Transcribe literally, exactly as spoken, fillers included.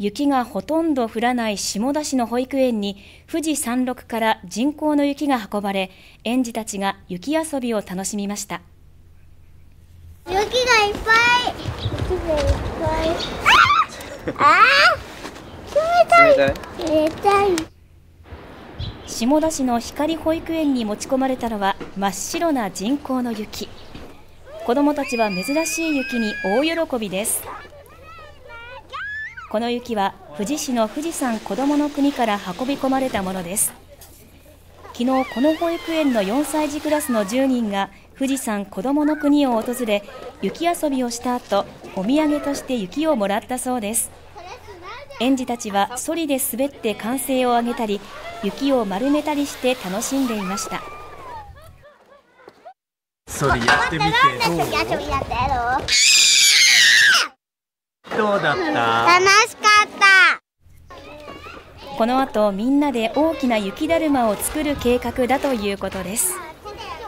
雪がほとんど降らない下田市の保育園に富士山麓から人工の雪が運ばれ、園児たちが雪遊びを楽しみました。 雪がいっぱい。雪がいっぱい。ああ、冷たい。冷たい。 下田市の光保育園に持ち込まれたのは真っ白な人工の雪。子どもたちは珍しい雪に大喜びです。この雪は富士市の富士山こどもの国から運び込まれたものです。昨日この保育園のよんさい児クラスのじゅうにんが富士山こどもの国を訪れ、雪遊びをした後、お土産として雪をもらったそうです。園児たちはソリで滑って歓声を上げたり、雪を丸めたりして楽しんでいました。 ソリやってみてどう？どうだった？ 楽しかった。 この後みんなで大きな雪だるまを作る計画だということです。